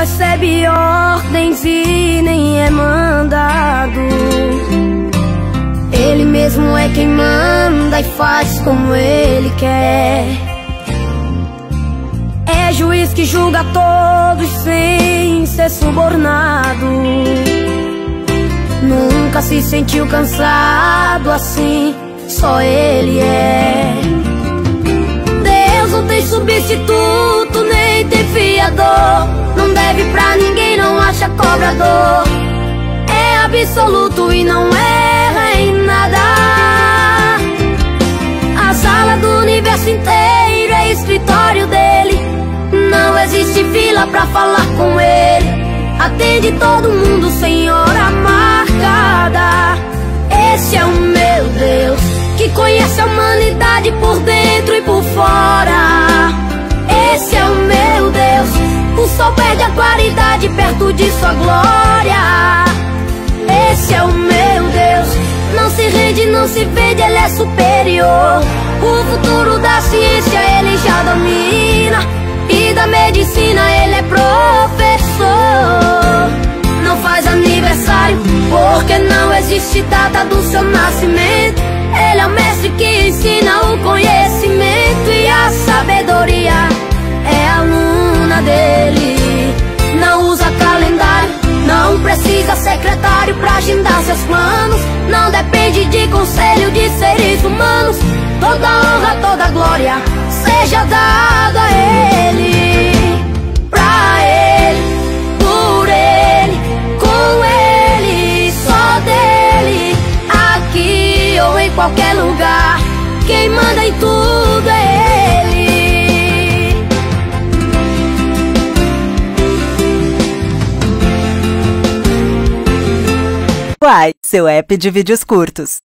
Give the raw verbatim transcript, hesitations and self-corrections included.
recebe ordens e nem é mandado. Ele mesmo é quem manda e faz como ele quer. É juiz que julga todos sem ser subornado. Nunca se sentiu cansado assim, só ele é. Deus não tem substituto, nem tem fiador. Não deve pra ninguém, não acha cobrador. É absoluto e não erra em nada. A sala do universo inteiro é escritório dele. Não existe fila pra falar com ele. Atende todo mundo sem hora marcada. Esse é o meu Deus, que conhece a humanidade por dentro e por fora. Esse é o meu Deus, o sol perde a claridade perto de sua glória. Esse é o meu Deus, não se rende, não se vende, ele é superior. O futuro da ciência ele já domina, e da medicina ele é professor. Não faz aniversário porque não existe data do seu nascimento. Ele é o mestre que ensina o conhecimento, e a sabedoria é aluna dele. Não usa calendário, não precisa secretário pra agendar seus planos. Não depende de conselho de seres humanos. Toda honra, toda glória seja dada a ele. Pra ele, por ele, com ele, só dele. Aqui ou em qualquer lugar, quem manda em tudo é ele. Uai, seu app de vídeos curtos.